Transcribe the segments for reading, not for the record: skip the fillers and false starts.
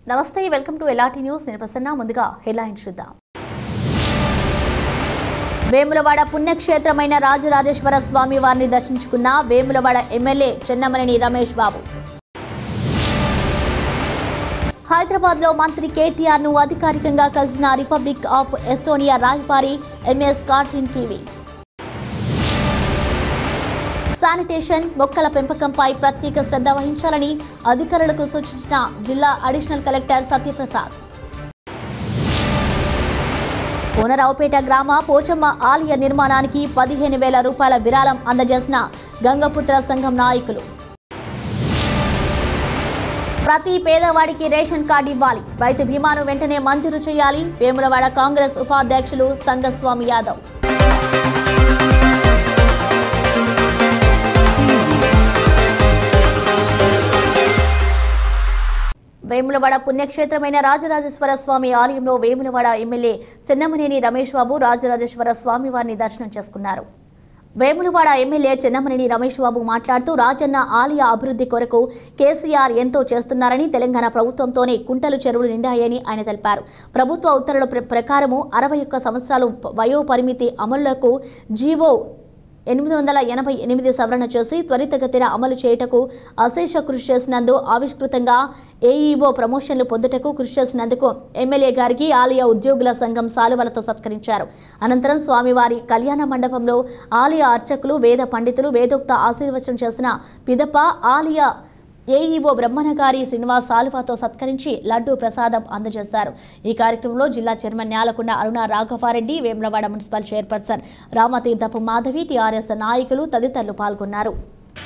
నమస్తే, welcome to LRT news. నేను ప్రసన్న. ముందుగా హెడ్లైన్స్ చూద్దాం. వేములవాడ పుణ్యక్షేత్రమైన రాజరాజేశ్వర స్వామి వారిని దర్శించుకున్న వేములవాడ ఎమ్మెల్యే చెన్నమనేని రమేష్ బాబు. హైదరాబాద్లో మంత్రి కేటీఆర్ను అధికారికంగా కలిసిన రిపబ్లిక్ ఆఫ్ ఎస్టోనియా రాయబారి ఎంఎస్ కార్టిన్ టీవీ. శానిటేషన్, మొక్కల పెంపకంపై ప్రత్యేక శ్రద్ధ వహించాలని అధికారులకు సూచించిన జిల్లా అడిషనల్ కలెక్టర్ సత్యప్రసాద్. కోనరావుపేట గ్రామ పోచమ్మ ఆలయ నిర్మాణానికి 15,000 రూపాయల విరాళం అందజేసిన గంగపుత్ర సంఘం నాయకులు. ప్రతి పేదవాడికి రేషన్ కార్డు ఇవ్వాలి, రైతు బీమాను వెంటనే మంజూరు చేయాలి. వేములవాడ కాంగ్రెస్ ఉపాధ్యక్షులు సంగస్వామి యాదవ్. వేములవాడ పుణ్యక్షేత్రమైన రాజరాజేశ్వర స్వామి ఆలయంలో వేములవాడ ఎమ్మెల్యే చెన్నమనేని రమేష్ బాబు రాజరాజేశ్వర స్వామి వారిని దర్శనం చేసుకున్నారు. వేములవాడ ఎమ్మెల్యే చెన్నమనేని రమేష్ బాబు మాట్లాడుతూ రాజన్న ఆలయ అభివృద్ధి కొరకు కేసీఆర్ ఎంతో చేస్తున్నారని, తెలంగాణ ప్రభుత్వంతోనే కుంటలు చెరువులు నిండాయని ఆయన తెలిపారు. ప్రభుత్వ ఉత్తర్వుల ప్రకారము 61 సంవత్సరాలు వయో పరిమితి అమలులకు జీవో 888 సవరణ చేసి త్వరితగతిన అమలు చేయుటకు అశేష కృషి చేసినందుకు, ఆవిష్కృతంగా ఏఈఓ ప్రమోషన్లు పొందుటకు కృషి చేసినందుకు ఎమ్మెల్యే గారికి ఆలయ ఉద్యోగుల సంఘం సాలువలతో సత్కరించారు. అనంతరం స్వామివారి కళ్యాణ మండపంలో ఆలయ అర్చకులు, వేద పండితులు వేదోక్త ఆశీర్వచనం చేసిన పిదప ఆలయ ఏఈఓ బ్రహ్మనగారి శ్రీనివాస్ సాలువాతో సత్కరించి లడ్డూ ప్రసాదం అందజేస్తారు. ఈ కార్యక్రమంలో జిల్లా chairman Nyalakonda Aruna Raghavareddy, Vemulawada municipal chairperson Ramatheerthapu Madhavi, TRS నాయకులు తదితరులు పాల్గొన్నారు.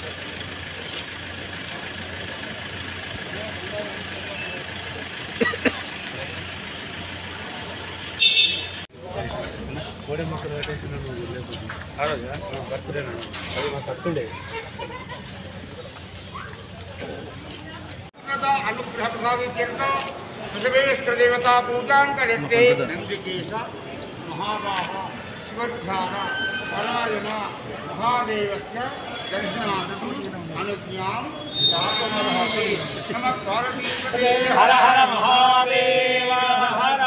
अनुग्रह प्रसाद सर्वेश्वर देवता पूजा करते नंदिकेश महाबाह शिवध्यान परायण महादेवस्य दर्शनार्थम अनुज्ञां दातुमर्हति नमः पार्वतीपते हर हर महादेव हर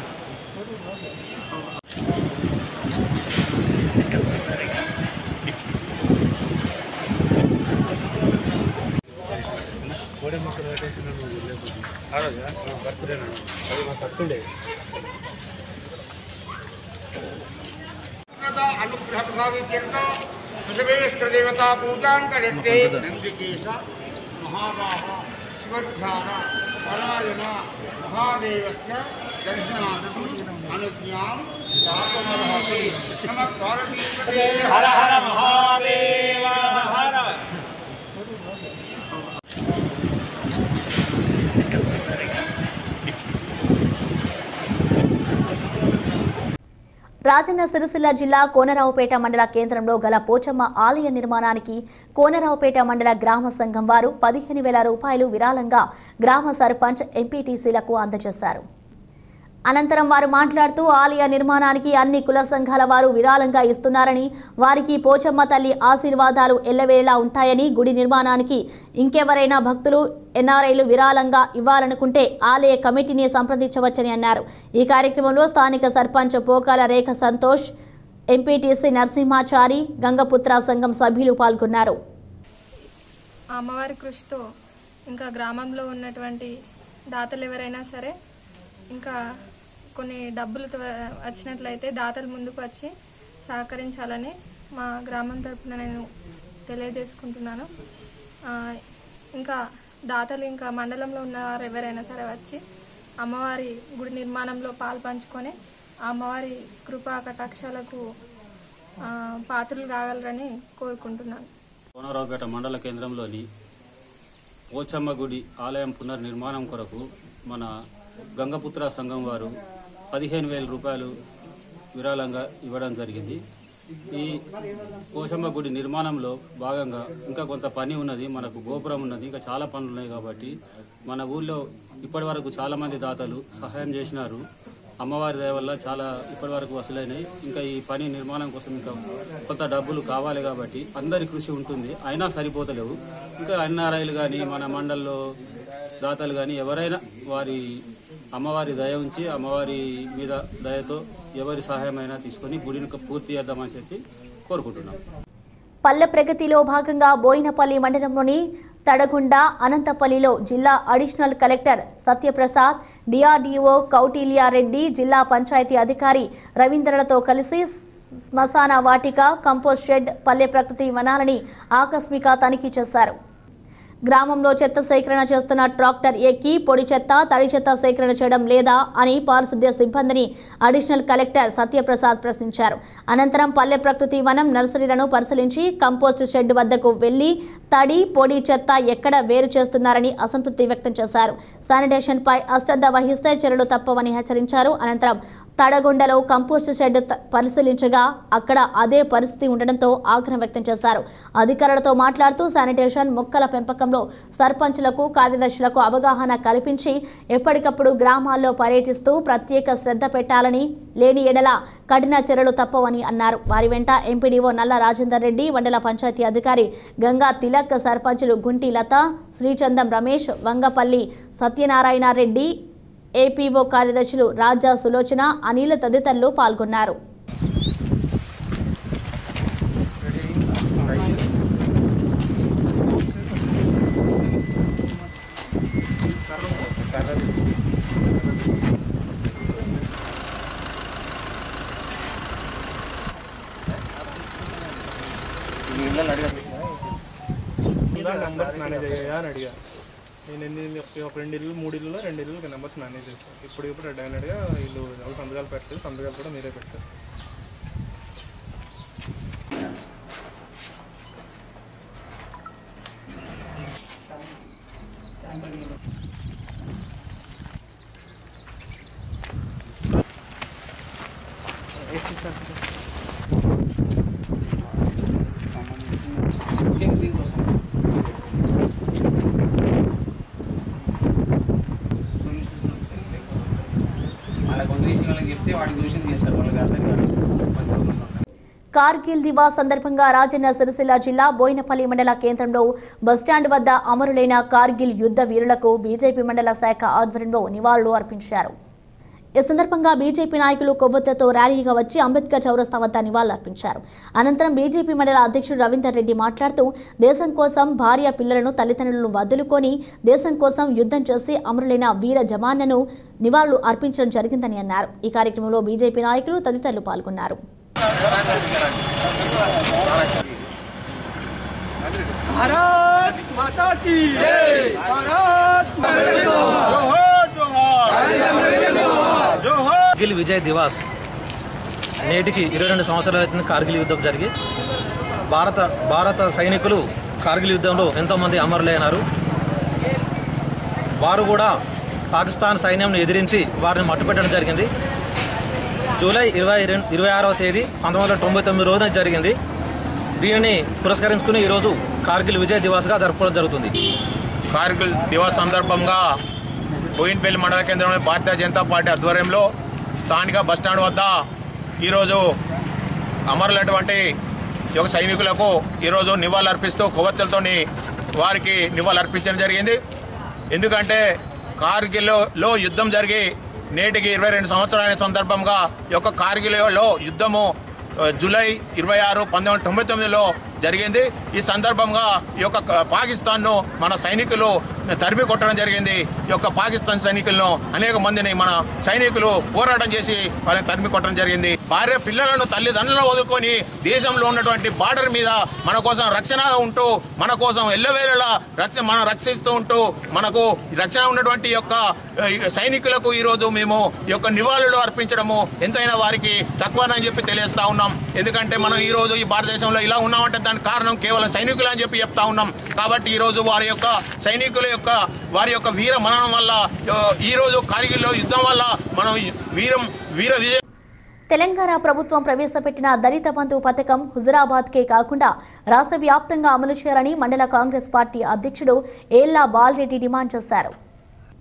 अनुग्रह प्रसाद सर्वेश्वर देवता पूजा करते नंदिकेश महाबाह शिवध्यान परायण महादेवस्य दर्शनार्थम अनुज्ञां दातुमर्हति नमः पार्वतीपते हर हर महादेव हर రాజన్న సిరిసిల్ల జిల్లా కోనరావుపేట మండల కేంద్రంలో గల పోచమ్మ ఆలయ నిర్మాణానికి కోనరావుపేట మండల గ్రామ సంఘం వారు 15,000 రూపాయలు విరాళంగా గ్రామ సర్పంచ్, ఎంపీటీసీలకు అందజేశారు. అనంతరం వారు మాట్లాడుతూ ఆలయ నిర్మాణానికి అన్ని కుల సంఘాల వారు విరాళంగా ఇస్తున్నారని, వారికి పోచమ్మ తల్లి ఆశీర్వాదాలు ఎల్లవేళలా ఉంటాయని, గుడి నిర్మాణానికి ఇంకెవరైనా భక్తులు, ఎన్ఆర్ఐలు విరాళంగా ఇవ్వాలనుకుంటే ఆలయ కమిటీని సంప్రదించవచ్చని అన్నారు. ఈ కార్యక్రమంలో స్థానిక సర్పంచ్ పోకాల రేఖ సంతోష్, ఎంపీటీసీ నరసింహాచారి, గంగపుత్ర సంఘం సభ్యులు పాల్గొన్నారు. అమ్మవారి కృషితో ఇంకా గ్రామంలో ఉన్నటువంటి దాతలు ఎవరైనా సరే ఇంకా కొన్ని డబ్బులు వచ్చినట్లయితే దాతలు ముందుకు వచ్చి సహకరించాలని మా గ్రామం తరపున నేను తెలియజేసుకుంటున్నాను. ఇంకా దాతలు ఇంకా మండలంలో ఉన్నవారు ఎవరైనా సరే వచ్చి అమ్మవారి గుడి నిర్మాణంలో పాలు పంచుకొని అమ్మవారి కృపా కటాక్షాలకు పాత్రలు కాగలరని కోరుకుంటున్నాను. కోనరావుపేట మండల కేంద్రంలోని పోచమ్మ గుడి ఆలయం పునర్నిర్మాణం కొరకు మన గంగపుత్ర సంఘం వారు 15,000 రూపాయలు విరాళంగా ఇవ్వడం జరిగింది. ఈ పోచమ్మ గుడి నిర్మాణంలో భాగంగా ఇంకా కొంత పని ఉన్నది, మనకు గోపురం ఉన్నది, ఇంకా చాలా పనులు ఉన్నాయి. కాబట్టి మన ఊళ్ళో ఇప్పటి వరకు చాలా మంది దాతలు సహాయం చేసినారు. అమ్మవారి దయ వల్ల చాలా ఇప్పటి వరకు వసూలైనాయి. ఇంకా ఈ పని నిర్మాణం కోసం ఇంకా కొంత డబ్బులు కావాలి కాబట్టి అందరి కృషి ఉంటుంది, అయినా సరిపోతలేవు. ఇంకా ఎన్ఆర్ఐలు కానీ మన మండల్లో దాతలు కానీ ఎవరైనా వారి అమ్మవారి దయ ఉంచి అమ్మవారి మీద దయతో ఎవరి సహాయమైనా తీసుకొని గుడిని పూర్తి చేద్దామని చెప్పి కోరుకుంటున్నాం. పల్లె ప్రగతిలో భాగంగా బోయినపల్లి మండలంలోని తడగుండ అనంతపల్లిలో జిల్లా additional collector Satyaprasad, DRDO Kautilyareddy, జిల్లా పంచాయతీ అధికారి రవీంద్రలతో కలిసి శ్మశాన వాటిక, కంపోస్ట్ షెడ్, పల్లె ప్రకృతి వనాలని ఆకస్మిక తనిఖీ చేశారు. గ్రామంలో చెత్త సేకరణ చేస్తున్న ట్రాక్టర్ ఎక్కి పొడి చెత్త, తడి చెత్త సేకరణ చేయడం లేదా అని పారిశుద్ధ్య సిబ్బందిని అడిషనల్ కలెక్టర్ సత్యప్రసాద్ ప్రశ్నించారు. అనంతరం పల్లె ప్రకృతి వనం నర్సరీలను పరిశీలించి కంపోస్ట్ షెడ్ వద్దకు వెళ్లి తడి, పొడి చెత్త ఎక్కడ వేరు చేస్తున్నారని అసంతృప్తి వ్యక్తం చేశారు. శానిటేషన్ పై అశ్రద్ధ వహిస్తే చర్యలు తప్పవని హెచ్చరించారు. అనంతరం తడగొండలో కంపోస్ట్ షెడ్ పరిశీలించగా అక్కడ అదే పరిస్థితి ఉండడంతో ఆగ్రహం వ్యక్తం చేశారు. అధికారులతో మాట్లాడుతూ శానిటేషన్, మొక్కల పెంపకంలో సర్పంచులకు, కార్యదర్శులకు అవగాహన కల్పించి ఎప్పటికప్పుడు గ్రామాల్లో పర్యటిస్తూ ప్రత్యేక శ్రద్ధ పెట్టాలని, లేని ఎడల కఠిన చర్యలు తప్పవని అన్నారు. వారి వెంట ఎంపీడీఓ నల్ల రాజేందర్ రెడ్డి, మండల పంచాయతీ అధికారి గంగా తిలక్, సర్పంచులు గుంటి లత, శ్రీచందం రమేష్, వంగపల్లి సత్యనారాయణ రెడ్డి, ఏపీఓ కార్యదర్శులు రాజా, సులోచన, అనిల్ తదితరులు పాల్గొన్నారు. నెంబర్స్ మేనేజ్ అయ్యాయా అని అడిగా. నేను ఒక 2 ఇల్లు 3 ఇల్లులో 2 ఇల్లుకి నెంబర్స్ మేనేజ్ చేస్తాను. ఇప్పుడు డైరెక్ట్గా వీళ్ళు ఎవరు సంతకాలు పెట్టలేదు, సంతకాలు కూడా మీరే పెట్టారు. కార్గిల్ దివాస్ సందర్భంగా రాజన్న సిరిసిల్ల జిల్లా బోయినపల్లి మండల కేంద్రంలో బస్టాండ్ వద్ద అమరులైన కార్గిల్ యుద్ధ వీరులకు బీజేపీ మండల శాఖ ఆధ్వర్యంలో నివాళులు అర్పించారు. ఈ సందర్భంగా బీజేపీ నాయకులు కొవ్వొత్తుతో ర్యాలీగా వచ్చి అంబేద్కర్ చౌరస్తా వద్ద నివాళులర్పించారు. అనంతరం బీజేపీ మండల అధ్యక్షుడు రవీందర్ రెడ్డి మాట్లాడుతూ దేశం కోసం భార్య పిల్లలను, తల్లిదండ్రులను వదులుకొని దేశం కోసం యుద్ధం చేసి అమరులైన వీర జవాన్లను నివాళులు అర్పించడం జరిగిందని అన్నారు. ఈ కార్యక్రమంలో బీజేపీ నాయకులు తదితరులు పాల్గొన్నారు. भारत माता की जय, भारत కార్గిల్ విజయ్ దివాస్ నేటికి 22 సంవత్సరాలు అవుతుంది. కార్గిల్ యుద్ధం జరిగి భారత సైనికులు కార్గిల్ యుద్ధంలో ఎంతోమంది అమరులైనారు. వారు కూడా పాకిస్తాన్ సైన్యంను ఎదిరించి వారిని మట్టుపెట్టడం జరిగింది. జూలై 26వ తేదీ 1999 రోజున జరిగింది. దీనిని పురస్కరించుకుని ఈరోజు కార్గిల్ విజయ్ దివాస్గా జరుపుకోవడం జరుగుతుంది. కార్గిల్ దివాస్ సందర్భంగా బోయినపల్లి మండల కేంద్రంలో భారతీయ జనతా పార్టీ ఆధ్వర్యంలో స్థానిక బస్టాండ్ వద్ద ఈరోజు అమరులైనటువంటి యొక్క సైనికులకు ఈరోజు నివాళులర్పిస్తూ కొవ్వొత్తులతో వారికి నివాళులర్పించడం జరిగింది. ఎందుకంటే కార్గిల్లో యుద్ధం జరిగి నేటికి 22 సంవత్సరాల సందర్భంగా ఈ యొక్క కార్గిల్లో యుద్ధము జూలై 26, 1999లో జరిగింది. ఈ సందర్భంగా ఈ యొక్క పాకిస్తాన్ను మన సైనికులు తరిమి కొట్టడం జరిగింది. ఈ యొక్క పాకిస్తాన్ సైనికులను అనేక మందిని మన సైనికులు పోరాటం చేసి వారిని తరిమి కొట్టడం జరిగింది. భార్య పిల్లలను, తల్లిదండ్రులను వదులుకొని దేశంలో ఉన్నటువంటి బార్డర్ మీద మన కోసం రక్షణగా ఉంటూ, మన కోసం ఎల్లవేళలా మనం రక్షిస్తూ ఉంటూ మనకు రక్షణ ఉన్నటువంటి యొక్క సైనికులకు ఈరోజు మేము ఈ యొక్క నివాళులు అర్పించడము ఎంతైనా వారికి తక్కువనని చెప్పి తెలియజేస్తా ఉన్నాం. ఎందుకంటే మనం ఈరోజు ఈ భారతదేశంలో ఇలా ఉన్నామంటే దానికి కారణం కేవలం సైనికులు అని చెప్పి చెప్తా ఉన్నాం. కాబట్టి ఈరోజు వారి యొక్క సైనికుల యొక్క వారి యొక్క వీర మరణం వల్ల, ఈరోజు కార్గిల్లో యుద్ధం వల్ల మనం వీర విజయ. తెలంగాణ ప్రభుత్వం ప్రవేశపెట్టిన దళిత బంధు పథకం హుజురాబాద్కే కాకుండా రాష్ట్ర వ్యాప్తంగా అమలు చేయాలని మండల కాంగ్రెస్ పార్టీ అధ్యక్షుడు ఏళ్ల బాలరెడ్డి డిమాండ్ చేశారు.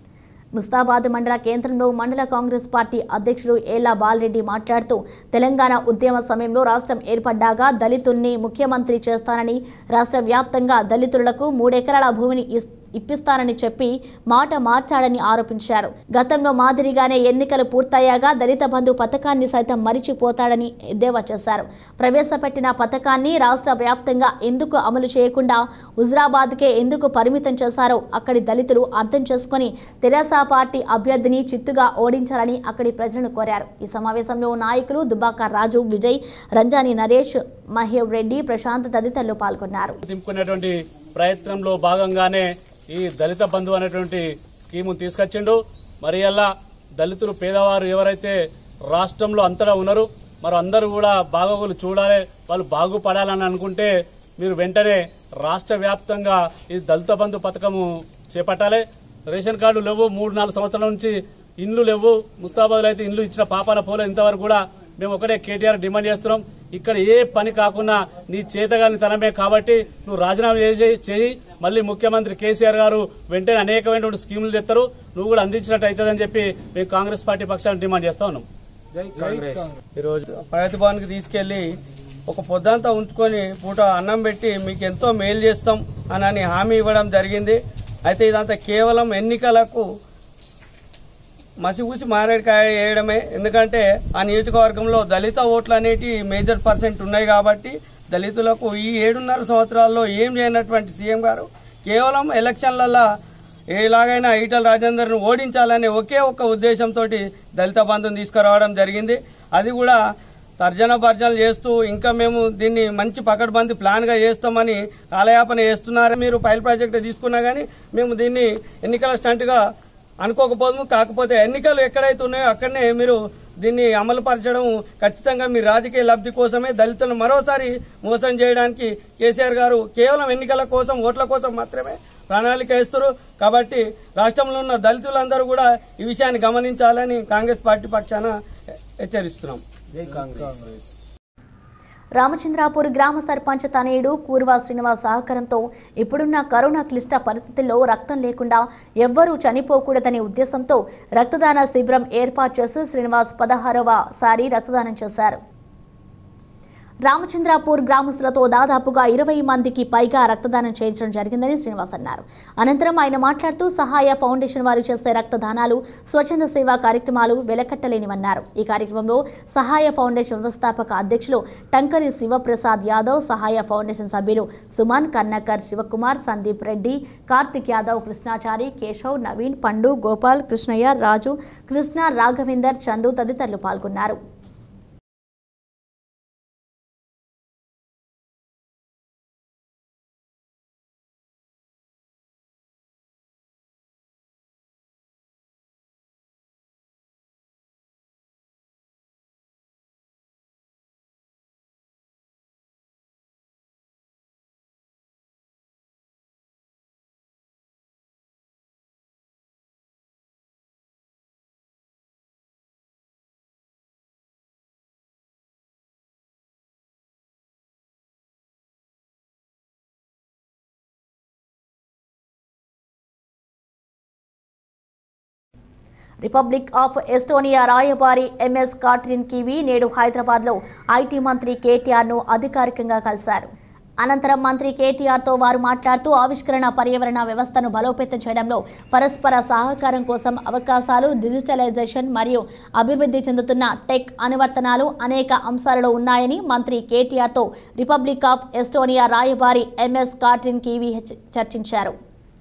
ముస్తాబాద్ మండల కేంద్రంలో మండల కాంగ్రెస్ పార్టీ అధ్యక్షుడు ఏలా బాలరెడ్డి మాట్లాడుతూ తెలంగాణ ఉద్యమ సమయంలో రాష్ట్రం ఏర్పడ్డాగా దళితుల్ని ముఖ్యమంత్రి చేస్తానని రాష్ట్ర వ్యాప్తంగా దళితులకు 3 ఎకరాల భూమిని ఇప్పిస్తానని చెప్పి మాట మార్చాడని ఆరోపించారు. గతంలో మాదిరిగానే ఎన్నికలు పూర్తయ్యాగా దళిత బంధు పథకాన్ని సైతం మరిచిపోతాడని ఎద్దేవా చేశారు. ప్రవేశపెట్టిన పథకాన్ని రాష్ట్ర వ్యాప్తంగా ఎందుకు అమలు చేయకుండా హుజరాబాద్కే ఎందుకు పరిమితం చేశారో అక్కడి దళితులు అర్థం చేసుకుని తెరాస పార్టీ అభ్యర్థిని చిత్తుగా ఓడించాలని అక్కడి ప్రజలను కోరారు. ఈ సమావేశంలో నాయకులు దుబాక రాజు, విజయ్, రంజాని నరేష్, మహేవ్ రెడ్డి, ప్రశాంత్ తదితరులు పాల్గొన్నారు. ప్రయత్నంలో భాగంగానే ఈ దళిత బంధు అనేటువంటి స్కీము తీసుకొచ్చిండు. మరి అలా దళితులు పేదవారు ఎవరైతే రాష్ట్రంలో అంతటా ఉన్నారో మరి అందరూ కూడా బాగోగులు చూడాలి, వాళ్ళు బాగుపడాలని అనుకుంటే మీరు వెంటనే రాష్ట్ర వ్యాప్తంగా ఈ దళిత బంధు పథకము చేపట్టాలి. రేషన్ కార్డు లేవు, 3-4 సంవత్సరాల నుంచి ఇండ్లు లేవు. ముస్తాబాద్లో అయితే ఇండ్లు ఇచ్చిన పాపాన పోలే. ఇంతవరకు కూడా మేము ఒకటే కేటీఆర్ డిమాండ్ చేస్తున్నాం, ఇక్కడ ఏ పని కాకుండా నీ చేతగాని తనమే కాబట్టి నువ్వు రాజీనామా చేయి, మళ్ళీ ముఖ్యమంత్రి కేసీఆర్ గారు వెంటనే అనేకమైనటువంటి స్కీములు తెస్తారు, నువ్వు కూడా అందించినట్టు అవుతుందని చెప్పి మేము కాంగ్రెస్ పార్టీ పక్షాన్ని డిమాండ్ చేస్తా ఉన్నాం. ఈరోజు ప్రగతి భవన్ కి తీసుకెళ్లి ఒక పొద్దంతా ఉంచుకొని పూట అన్నం పెట్టి మీకు ఎంతో మేలు చేస్తాం అని హామీ ఇవ్వడం జరిగింది. అయితే ఇదంతా కేవలం ఎన్నికలకు మసిపూసి మారేడుకాయ వేయడమే. ఎందుకంటే ఆ నియోజకవర్గంలో దళిత ఓట్లు అనేటి మేజర్ పర్సెంట్ ఉన్నాయి కాబట్టి దళితులకు ఈ 7.5 సంవత్సరాల్లో ఏం చేయనటువంటి సీఎం గారు కేవలం ఎలక్షన్లలో ఎలాగైనా ఈటల రాజేందర్ను ఓడించాలనే ఒకే ఒక్క ఉద్దేశంతో దళిత బంధుని తీసుకురావడం జరిగింది. అది కూడా తర్జన భర్జనలు చేస్తూ ఇంకా మేము దీన్ని మంచి పకడ్బందీ ప్లాన్ గా చేస్తామని కాలయాపన చేస్తున్నారు. మీరు పైల్ ప్రాజెక్టు తీసుకున్నా గానీ మేము దీన్ని ఎన్నికల స్టంట్ గా అనుకోకపోదు. కాకపోతే ఎన్నికలు ఎక్కడైతే ఉన్నాయో అక్కడనే మీరు దీన్ని అమలు పరచడం ఖచ్చితంగా మీ రాజకీయ లబ్ధి కోసమే దళితులను మరోసారి మోసం చేయడానికి కేసీఆర్ గారు కేవలం ఎన్నికల కోసం, ఓట్ల కోసం మాత్రమే ప్రణాళిక వేస్తారు. కాబట్టి రాష్ట్రంలో ఉన్న దళితులందరూ కూడా ఈ విషయాన్ని గమనించాలని కాంగ్రెస్ పార్టీ పక్షాన హెచ్చరిస్తున్నాం. జై కాంగ్రెస్. రామచంద్రాపూర్ గ్రామ సర్పంచ్ తనయుడు కూర్వా శ్రీనివాస్ సహకారంతో ఇప్పుడున్న కరోనా క్లిష్ట పరిస్థితుల్లో రక్తం లేకుండా ఎవ్వరూ చనిపోకూడదనే ఉద్దేశంతో రక్తదాన శిబిరం ఏర్పాటు చేసి శ్రీనివాస్ 16వ సారి రక్తదానం చేశారు. రామచంద్రాపూర్ గ్రామస్తులతో దాదాపుగా 20 మందికి పైగా రక్తదానం చేయించడం జరిగిందని శ్రీనివాస్ అన్నారు. అనంతరం ఆయన మాట్లాడుతూ సహాయ ఫౌండేషన్ వారు చేసే రక్తదానాలు, స్వచ్ఛంద సేవా కార్యక్రమాలు వెలకట్టలేనివన్నారు. ఈ కార్యక్రమంలో సహాయ ఫౌండేషన్ వ్యవస్థాపక అధ్యక్షులు టంకరి శివప్రసాద్ యాదవ్, సహాయ ఫౌండేషన్ సభ్యులు సుమన్, కర్ణకర్, శివకుమార్, సందీప్ రెడ్డి, కార్తిక్ యాదవ్, కృష్ణాచారి, కేశవ్, నవీన్, పండు, గోపాల్, కృష్ణయ్య, రాజు, కృష్ణ, రాఘవేందర్, చందు తదితరులు పాల్గొన్నారు. రిపబ్లిక్ ఆఫ్ ఎస్టోనియా రాయబారి ఎంఎస్ కాట్రిన్ కివి నేడు హైదరాబాద్లో ఐటీ మంత్రి కేటీఆర్ను అధికారికంగా కలిశారు. అనంతరం మంత్రి కేటీఆర్తో వారు మాట్లాడుతూ ఆవిష్కరణ పర్యావరణ వ్యవస్థను బలోపేతం చేయడంలో పరస్పర సహకారం కోసం అవకాశాలు, డిజిటలైజేషన్ మరియు అభివృద్ధి చెందుతున్న టెక్ అనువర్తనాలు అనేక అంశాలలో ఉన్నాయని మంత్రి కేటీఆర్తో రిపబ్లిక్ ఆఫ్ ఎస్టోనియా రాయబారి ఎంఎస్ కాట్రిన్ కివి చర్చించారు.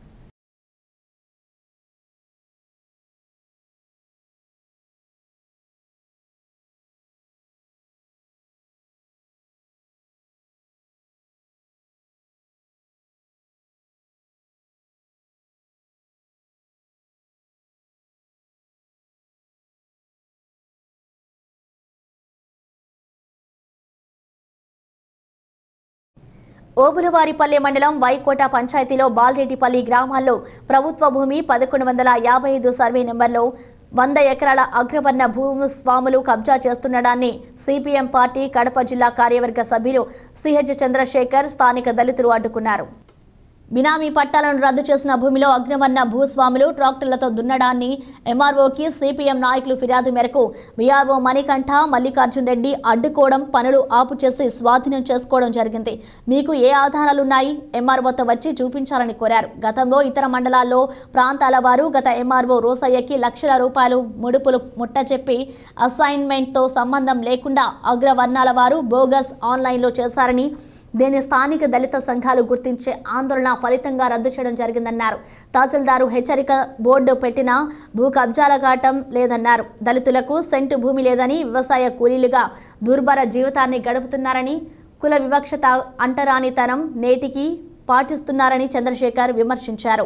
ఓబులవారిపల్లె మండలం వైకోట పంచాయతీలో బాల్రెడ్డిపల్లి గ్రామాల్లో ప్రభుత్వ భూమి 1155 సర్వే నెంబర్లో 100 ఎకరాల అగ్రవర్ణ భూస్వాములు కబ్జా చేస్తుండడాన్ని సిపిఎం పార్టీ కడప జిల్లా కార్యవర్గ సభ్యులు సిహెచ్ చంద్రశేఖర్, స్థానిక దళితులు అడ్డుకున్నారు. బినామీ పట్టాలను రద్దు చేసిన భూమిలో అగ్నివర్ణ భూస్వాములు ట్రాక్టర్లతో దున్నడాన్ని ఎంఆర్ఓకి సిపిఎం నాయకులు ఫిర్యాదు మేరకు వీఆర్ఓ మణికంఠ మల్లికార్జున్ రెడ్డి అడ్డుకోవడం పనులు ఆపు చేసి స్వాధీనం చేసుకోవడం జరిగింది. మీకు ఏ ఆధారాలున్నాయి ఎంఆర్ఓతో వచ్చి చూపించాలని కోరారు. గతంలో ఇతర మండలాల్లో ప్రాంతాల వారు గత ఎంఆర్ఓ రోసయ్యకి లక్షల రూపాయలు ముడుపులు ముట్టచెప్పి అసైన్మెంట్తో సంబంధం లేకుండా అగ్రవర్ణాల వారు బోగస్ ఆన్లైన్లో చేశారని, దీన్ని స్థానిక దళిత సంఘాలు గుర్తించే ఆందోళన ఫలితంగా రద్దు చేయడం జరిగిందన్నారు. తహసీల్దారు హెచ్చరిక బోర్డు పెట్టిన భూ కబ్జాల ఘాటం లేదన్నారు. దళితులకు సెంటు భూమి లేదని, వ్యవసాయ కూలీలుగా దుర్భర జీవితాన్ని గడుపుతున్నారని, కుల వివక్షత అంటరానితనం నేటికి పాటిస్తున్నారని చంద్రశేఖర్ విమర్శించారు.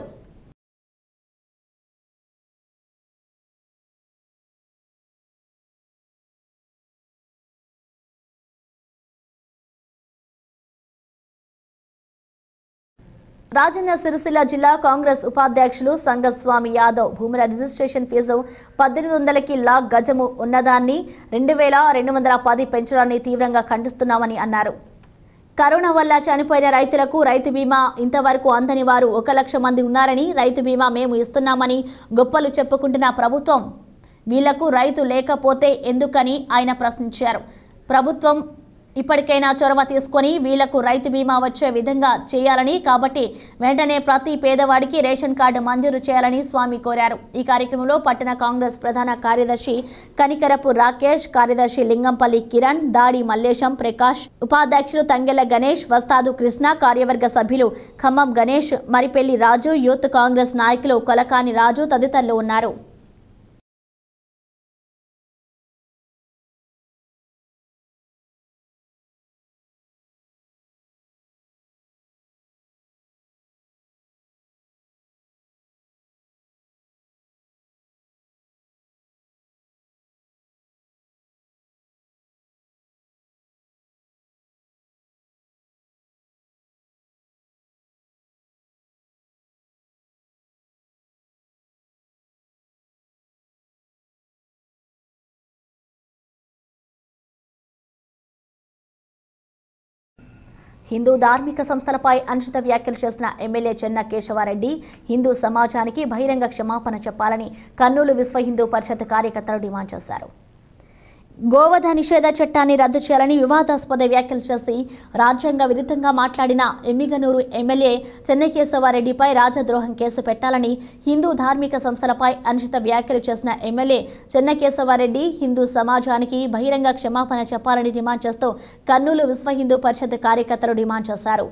రాజన్న సిరిసిల్ల జిల్లా కాంగ్రెస్ ఉపాధ్యక్షులు సంగస్వామి యాదవ్ భూముల రిజిస్ట్రేషన్ ఫీజు 1800కి లా గజము ఉన్నదాన్ని 2210 పెంచడాన్ని తీవ్రంగా ఖండిస్తున్నామని అన్నారు. కరోనా వల్ల చనిపోయిన రైతులకు రైతు బీమా ఇంతవరకు అందని వారు 1 లక్ష మంది ఉన్నారని, రైతు బీమా మేము ఇస్తున్నామని గొప్పలు చెప్పుకుంటున్న ప్రభుత్వం వీళ్లకు రైతు లేకపోతే ఎందుకని ఆయన ప్రశ్నించారు. ప్రభుత్వం ఇప్పటికైనా చొరవ తీసుకొని వీళ్లకు రైతు బీమా వచ్చే విధంగా చేయాలని, కాబట్టి వెంటనే ప్రతి పేదవాడికి రేషన్ కార్డు మంజూరు చేయాలని స్వామి కోరారు. ఈ కార్యక్రమంలో పట్టణ కాంగ్రెస్ ప్రధాన కార్యదర్శి కనికరపు రాకేష్, కార్యదర్శి లింగంపల్లి కిరణ్, దాడి మల్లేశం ప్రకాష్, ఉపాధ్యక్షులు తంగెళ్ల గణేష్, వస్తాదు కృష్ణ, కార్యవర్గ సభ్యులు ఖమ్మం గణేష్, మరిపెల్లి రాజు, యూత్ కాంగ్రెస్ నాయకులు కొలకాని రాజు తదితరులు ఉన్నారు. హిందూ ధార్మిక సంస్థలపై అనుచిత వ్యాఖ్యలు చేసిన ఎమ్మెల్యే చెన్న కేశవారెడ్డి హిందూ సమాజానికి బహిరంగ క్షమాపణ చెప్పాలని కర్నూలు విశ్వ హిందూ పరిషత్ కార్యకర్తలు డిమాండ్ చేశారు. గోవధ నిషేధ చట్టాన్ని రద్దు చేయాలని వివాదాస్పద వ్యాఖ్యలు చేసి రాజ్యాంగ విరుద్ధంగా మాట్లాడిన ఎమ్మిగనూరు ఎమ్మెల్యే చెన్నకేశవారెడ్డిపై రాజద్రోహం కేసు పెట్టాలని, హిందూ ధార్మిక సంస్థలపై అనుచిత వ్యాఖ్యలు చేసిన ఎమ్మెల్యే చెన్నకేశవారెడ్డి హిందూ సమాజానికి బహిరంగ క్షమాపణ చెప్పాలని డిమాండ్ చేస్తూ కర్నూలు విశ్వ హిందూ పరిషత్ కార్యకర్తలు డిమాండ్ చేశారు.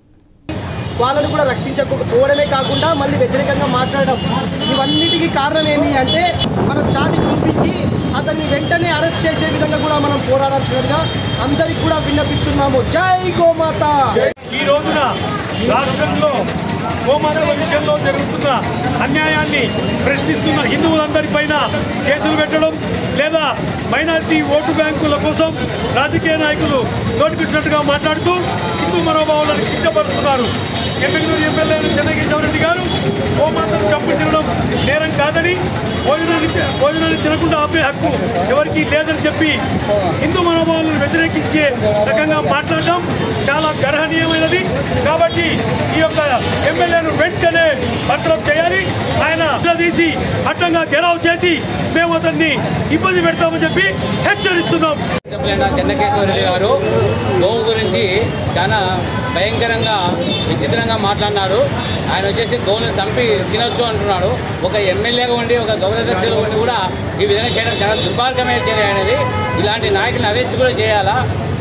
వాళ్ళను కూడా రక్షించకపోవడమే కాకుండా మళ్ళీ వ్యతిరేకంగా మాట్లాడడం, ఇవన్నిటికీ కారణం ఏమి అంటే మనం చాటి చూపించి అతన్ని వెంటనే అరెస్ట్ చేసే విధంగా కూడా మనం పోరాడాల్సినదిగా అందరికి కూడా విన్నపిస్తున్నాము. జై గోమాత. ఈ రోజున రాష్ట్రంలో గోమాత విషయంలో జరుగుతున్న అన్యాయాన్ని ప్రశ్నిస్తున్న హిందువులందరిపైన కేసులు పెట్టడం, లేదా మైనారిటీ ఓటు బ్యాంకుల కోసం రాజకీయ నాయకులు నోటికొచ్చినట్టుగా మాట్లాడుతూ హిందూ మనోభావాలను కించపరుస్తున్నారు. ఎమ్మెల్యే చెన్నకేశవరెడ్డి గారు గోమాతను చంపు తినడం నేరం కాదని, భోజనాన్ని తినకుండా ఆపే హక్కు ఎవరికి లేదని చెప్పి హిందూ మనోభావాలను వ్యతిరేకించే రకంగా మాట్లాడడం చాలా గర్హనీయమైనది. కాబట్టి ఈ యొక్క ఎమ్మెల్యేను వెంటనే బర్తరఫ్ చేయాలి. ఆయన తీసి అడ్డంగా గెరావ్ చేసి మేము అతన్ని ఇబ్బంది పెడతామని చెప్పి హెచ్చరిస్తున్నాం. చెన్నకేశవరెడ్డి గారు గోవు గురించి చాలా భయంకరంగా విచిత్రంగా మాట్లాడినాడు. ఆయన వచ్చేసి గోవులను చంపి తినొచ్చు అంటున్నాడు. ఒక ఎమ్మెల్యేగా ఉండి, ఒక గౌరవాధ్యక్షులు ఉండి కూడా ఈ విధంగా చేయడం చాలా దుర్మార్గమైన చర్య అనేది. ఇలాంటి నాయకులను అరెస్ట్ కూడా చేయాలా,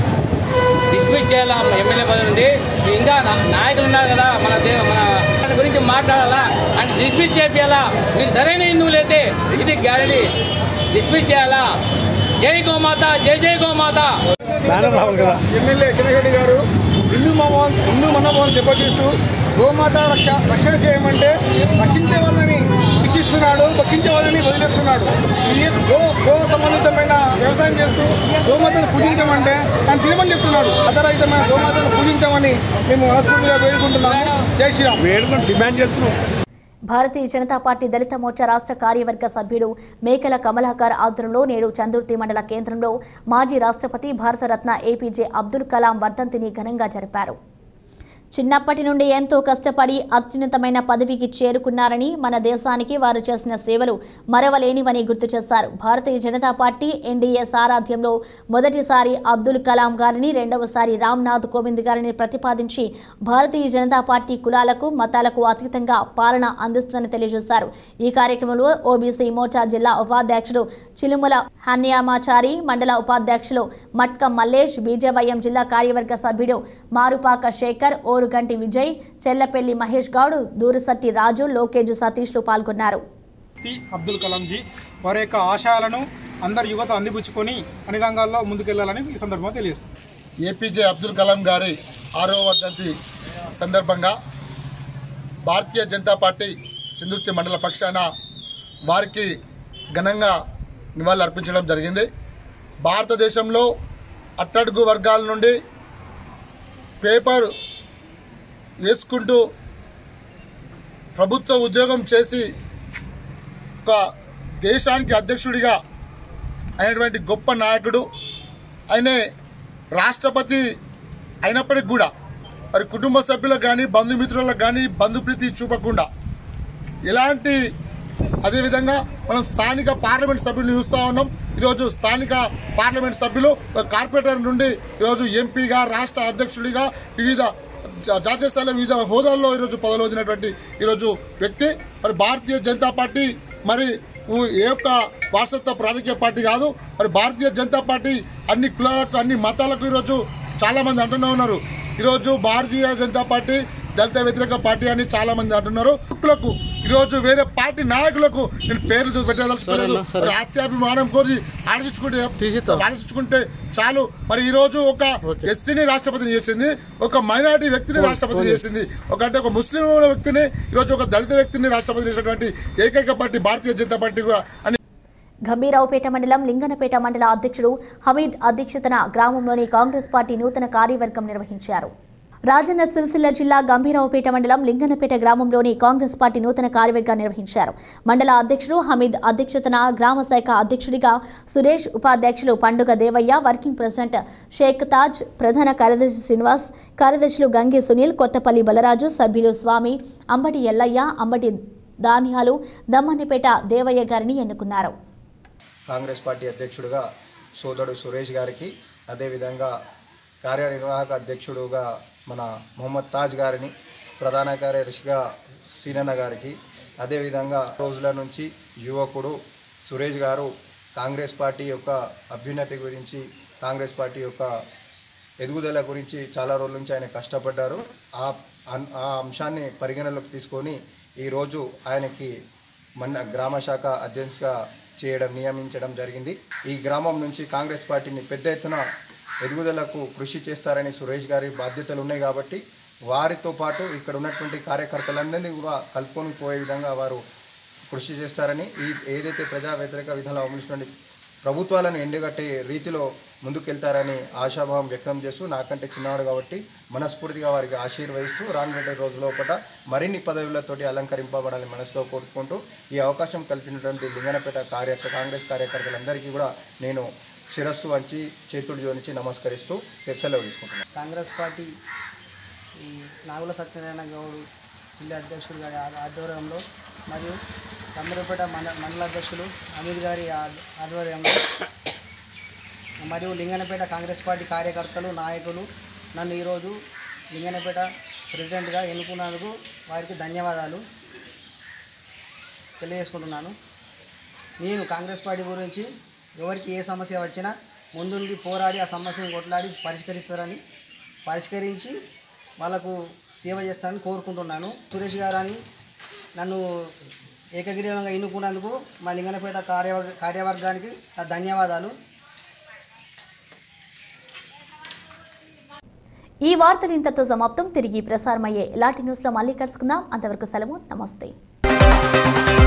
డిస్మిస్ చేయాలా ఎమ్మెల్యే పదవి నుండి. ఇంకా నాయకులు ఉన్నారు కదా, మన గురించి మాట్లాడాలా అంటే డిస్మిస్ చేయాలా. మీరు సరైన హిందువులు అయితే ఇది గ్యారెంటీ డిస్మిస్ చేయాలా. జై గోమాత, జై జై గోమాత. ఎమ్మెల్యే చెన్నకేశవరెడ్డి గారు హిందూ మనోభావాన్ని దెబ్బతీస్తూ గోమాత రక్షణ చేయమంటే రక్షించే వాళ్ళని శిక్షిస్తున్నాడు, భక్షించే వాళ్ళని వదిలేస్తున్నాడు. ఈ గో సంబంధితమైన వ్యవసాయం చేస్తూ గోమాతను పూజించమంటే ఆయన తినమని చెప్తున్నాడు. అతరహితమైన గోమాతను పూజించమని మేము మనస్ఫూర్తిగా వేడుకుంటున్నాము. జై శ్రీరామ్. వేడుకొని డిమాండ్ చేస్తున్నాం. భారతీయ జనతా పార్టీ దళిత మోర్చా రాష్ట్ర కార్యవర్గ సభ్యుడు మేకల కమలాకర్ ఆధ్వర్యంలో నేడు చందుర్తి మండల కేంద్రంలో మాజీ రాష్ట్రపతి భారతరత్న ఏపీజే అబ్దుల్ కలాం వర్ధంతిని ఘనంగా జరిపారు. చిన్నప్పటి నుండి ఎంతో కష్టపడి అత్యున్నతమైన పదవికి చేరుకున్నారని మన దేశానికి వారు చేసిన సేవలు మరవలేనివని గుర్తు చేశారు. భారతీయ జనతా పార్టీ ఎన్డీఏ సారథ్యంలో మొదటిసారి అబ్దుల్ కలాం గారిని, రెండవసారి రామ్నాథ్ కోవింద్ గారిని ప్రతిపాదించి భారతీయ జనతా పార్టీ కులాలకు మతాలకు అతీతంగా పాలన అందిస్తుందని తెలియజేశారు. ఈ కార్యక్రమంలో ఓబీసీ మోర్చా జిల్లా ఉపాధ్యక్షుడు చిలుముల హన్యామాచారి, మండల ఉపాధ్యక్షులు మట్క మల్లేష్, బీజేవైఎం జిల్లా కార్యవర్గ సభ్యుడు మారుపాక శేఖర్, ఓరుగంటి విజయ్, చెల్లపెల్లి మహేష్ గౌడ్, దూరుసట్టి రాజు, లోకేజు సతీష్లు పాల్గొన్నారు. అబ్దుల్ కలాం జీ వారి యొక్క ఆశయాలను అందరు యువత అందిపుచ్చుకొని అన్ని రంగాల్లో ముందుకెళ్లాలని ఈ సందర్భంగా తెలియజేస్తుంది. ఏపీజే అబ్దుల్ కలాం గారి 6వ వర్ధంతి సందర్భంగా భారతీయ జనతా పార్టీ చిందుర్తి మండల పక్షాన వారికి ఘనంగా నివాళులు అర్పించడం జరిగింది. భారతదేశంలో అట్టడుగు వర్గాల నుండి పేపర్ వేసుకుంటూ ప్రభుత్వ ఉద్యోగం చేసి ఒక దేశానికి అధ్యక్షుడిగా అయినటువంటి గొప్ప నాయకుడు. ఆయనే రాష్ట్రపతి అయినప్పటికి కూడా మరి కుటుంబ సభ్యులకు కానీ బంధుమిత్రులకు కానీ బంధుప్రీతి చూపకుండా ఎలాంటి, అదేవిధంగా మనం స్థానిక పార్లమెంట్ సభ్యులను చూస్తూ ఉన్నాం. ఈరోజు స్థానిక పార్లమెంట్ సభ్యులు కార్పొరేటర్ నుండి ఈరోజు ఎంపీగా, రాష్ట్ర అధ్యక్షుడిగా, వివిధ జాతీయ స్థాయిలో వివిధ హోదాల్లో ఈరోజు పదవులు వదిలినటువంటి ఈరోజు వ్యక్తి. మరి భారతీయ జనతా పార్టీ మరి ఏ ఒక్క వారసత్వ రాజకీయ పార్టీ కాదు. మరి భారతీయ జనతా పార్టీ అన్ని కులాలకు, అన్ని మతాలకు ఈరోజు చాలామంది అంటూనే ఉన్నారు. ఈరోజు భారతీయ జనతా పార్టీ దళిత వ్యతిరేక పార్టీ అని చాలా మంది అంటున్నారు. ఈరోజు వేరే పార్టీ నాయకులకు నేను పేర్లు పెట్టదలుచుకోలేదు. ఆత్యాభిమానం కోరి ఆలోచించుకుంటే చాలు. మరి ఈ రోజు ఒక ఎస్సీని రాష్ట్రపతిని చేసింది, ఒక మైనారిటీ వ్యక్తిని రాష్ట్రపతిని చేసింది, ఒక ముస్లిం వ్యక్తిని, ఈరోజు ఒక దళిత వ్యక్తిని రాష్ట్రపతి చేసినటువంటి ఏకైక పార్టీ భారతీయ జనతా పార్టీ అని. గంభీరావుపేట మండలం లింగనపేట మండల అధ్యక్షుడు హమీద్ అధ్యక్షతన గ్రామంలోని కాంగ్రెస్ పార్టీ నూతన కార్యవర్గం నిర్వహించారు. రాజన్న సిరిసిల్ల జిల్లా గంభీరావుపేట మండలం లింగనపేట గ్రామంలోని కాంగ్రెస్ పార్టీ నూతన కార్యవర్గాన్ని నిర్వహించారు. మండల అధ్యక్షుడు హమీద్ అధ్యక్షతన గ్రామ శాఖ అధ్యక్షుడిగా సురేష్, ఉపాధ్యక్షులు పండుగ దేవయ్య, వర్కింగ్ ప్రెసిడెంట్ షేక్ తాజ్, ప్రధాన కార్యదర్శి శ్రీనివాస్, కార్యదర్శులు గంగి సునీల్, కొత్తపల్లి బలరాజు, సభ్యులు స్వామి, అంబటి ఎల్లయ్య, అంబటి ధాన్యాలు, దమ్మన్నపేట దేవయ్య గారిని ఎన్నుకున్నారు. కాంగ్రెస్ పార్టీ అధ్యక్షుడిగా సోదరుడు సురేష్ గారికి, అదేవిధంగా కార్యనిర్వాహక అధ్యక్షుడుగా మన మొహమ్మద్ తాజ్ గారిని, ప్రధాన కార్యదర్శిగా సీనన్న గారికి, అదేవిధంగా రోజుల నుంచి యువకుడు సురేష్ గారు కాంగ్రెస్ పార్టీ యొక్క అభ్యున్నతి గురించి, కాంగ్రెస్ పార్టీ యొక్క ఎదుగుదల గురించి చాలా రోజుల నుంచి ఆయన కష్టపడ్డారు. ఆ అంశాన్ని పరిగణలోకి తీసుకొని ఈరోజు ఆయనకి గ్రామ శాఖ అధ్యక్షుడిగా నియమించడం జరిగింది. ఈ గ్రామం నుంచి కాంగ్రెస్ పార్టీని పెద్ద ఎత్తున ఎదుగుదలకు కృషి చేస్తారని సురేష్ గారి బాధ్యతలు ఉన్నాయి కాబట్టి వారితో పాటు ఇక్కడ ఉన్నటువంటి కార్యకర్తలందరినీ కూడా కలుపుకొని పోయే విధంగా వారు కృషి చేస్తారని, ఏదైతే ప్రజా వ్యతిరేక విధానాలు అమలుస్తున్న ప్రభుత్వాలను ఎండగట్టే రీతిలో ముందుకెళ్తారని ఆశాభావం వ్యక్తం చేస్తూ, నాకంటే చిన్నవాడు కాబట్టి మనస్ఫూర్తిగా వారికి ఆశీర్వదిస్తూ రానున్న రోజుల మరిన్ని పదవులతోటి అలంకరింపబడాలని మనసులో కోరుకుంటూ ఈ అవకాశం కల్పించినటువంటి లింగనపేట కాంగ్రెస్ కార్యకర్తలందరికీ కూడా నేను శిరస్సు వంచి చేతులు జోడించి నమస్కరిస్తూ సెలవు తీసుకుంటున్నాను. కాంగ్రెస్ పార్టీ ఈ నాగుల సత్యనారాయణ గౌడ్ జిల్లా అధ్యక్షుడు గారి ఆధ్వర్యంలో మరియు గంభీరావుపేట మండల అధ్యక్షులు హమీద్ గారి ఆధ్వర్యంలో మరియు లింగనపేట కాంగ్రెస్ పార్టీ కార్యకర్తలు, నాయకులు నన్ను ఈరోజు లింగనపేట ప్రెసిడెంట్గా ఎన్నుకున్నందుకు వారికి ధన్యవాదాలు తెలియజేసుకుంటున్నాను. నేను కాంగ్రెస్ పార్టీ గురించి ఎవరికి ఏ సమస్య వచ్చినా ముందుండి పోరాడి ఆ సమస్యను కొట్లాడి పరిష్కరించి వాళ్ళకు సేవ చేస్తానని కోరుకుంటున్నాను. సురేష్ గారు అని నన్ను ఏకగ్రీవంగా ఎన్నుకున్నందుకు మా లింగనపేట కార్యవర్గానికి నా ధన్యవాదాలు. ఈ వార్తలు ఇంతతో సమాప్తం. తిరిగి ప్రసారమయ్యే ఇలాంటి న్యూస్లో మళ్ళీ కలుసుకుందాం. అంతవరకు సెలవు. నమస్తే.